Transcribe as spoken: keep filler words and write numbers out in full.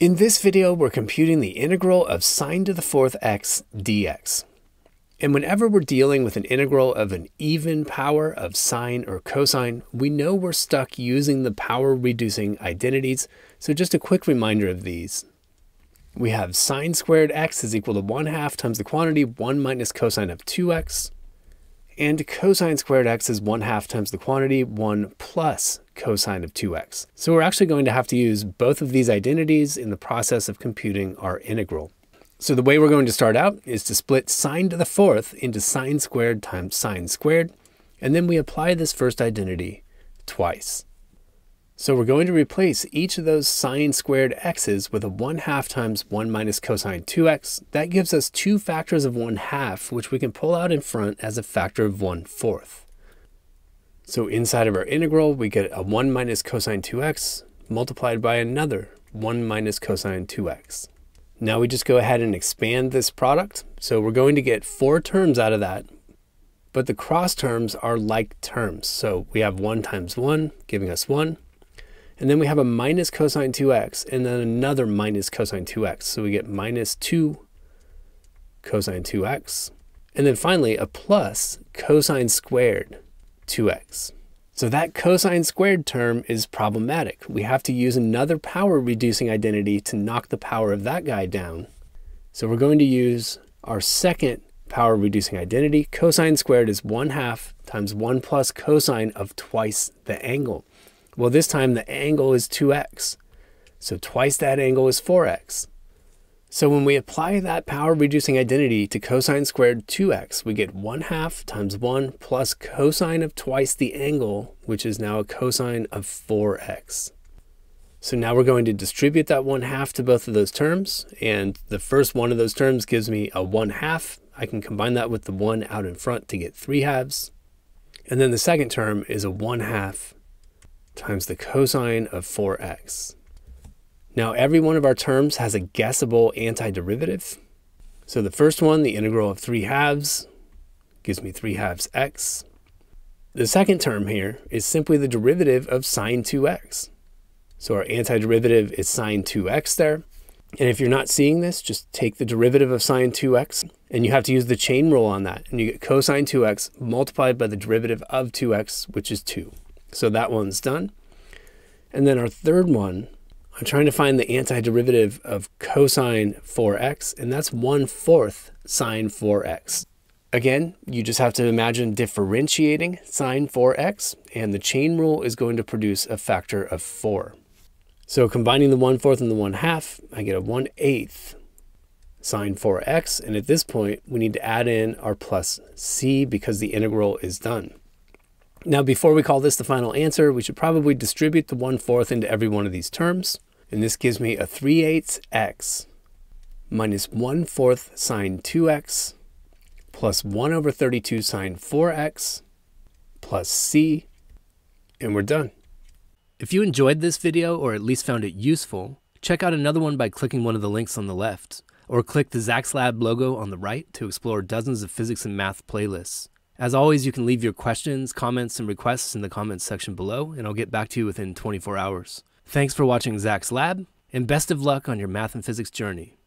In this video, we're computing the integral of sine to the fourth x dx. And whenever we're dealing with an integral of an even power of sine or cosine, we know we're stuck using the power reducing identities. So just a quick reminder of these. We have sine squared x is equal to one half times the quantity one minus cosine of two x. And cosine squared x is one half times the quantity one plus cosine of two x. So we're actually going to have to use both of these identities in the process of computing our integral. So the way we're going to start out is to split sine to the fourth into sine squared times sine squared, and then we apply this first identity twice. So we're going to replace each of those sine squared x's with a one half times one minus cosine two x. That gives us two factors of one half, which we can pull out in front as a factor of one fourth. So inside of our integral, we get a one minus cosine two x multiplied by another one minus cosine two x. Now we just go ahead and expand this product. So we're going to get four terms out of that, but the cross terms are like terms. So we have one times one, giving us one. And then we have a minus cosine two x and then another minus cosine two x. So we get minus two cosine two x. And then finally a plus cosine squared two x. So that cosine squared term is problematic. We have to use another power reducing identity to knock the power of that guy down. So we're going to use our second power reducing identity. Cosine squared is one half times one plus cosine of twice the angle. Well, this time the angle is two x. So twice that angle is four x. So when we apply that power reducing identity to cosine squared two x, we get one half times one plus cosine of twice the angle, which is now a cosine of four x. So now we're going to distribute that one half to both of those terms. And the first one of those terms gives me a one half. I can combine that with the one out in front to get three halves. And then the second term is a one half times the cosine of four x. Now every one of our terms has a guessable antiderivative. So the first one, the integral of three halves, gives me three halves x. The second term here is simply the derivative of sine two x. So our antiderivative is sine two x there. And if you're not seeing this, just take the derivative of sine two x, and you have to use the chain rule on that. And you get cosine two x multiplied by the derivative of two x, which is two. So that one's done. And then our third one, I'm trying to find the antiderivative of cosine four x, and that's one fourth sine four x. Again, you just have to imagine differentiating sine four x, and the chain rule is going to produce a factor of four. So combining the one fourth and the one half, I get a one eighth sine four x, and at this point, we need to add in our plus c because the integral is done. Now, before we call this the final answer, we should probably distribute the one fourth into every one of these terms. And this gives me a three eighths x minus one fourth sine two x plus one over thirty-two sine four x plus c, and we're done. If you enjoyed this video or at least found it useful, check out another one by clicking one of the links on the left, or click the Zach's Lab logo on the right to explore dozens of physics and math playlists. As always, you can leave your questions, comments, and requests in the comments section below, and I'll get back to you within twenty-four hours. Thanks for watching Zach's Lab, and best of luck on your math and physics journey.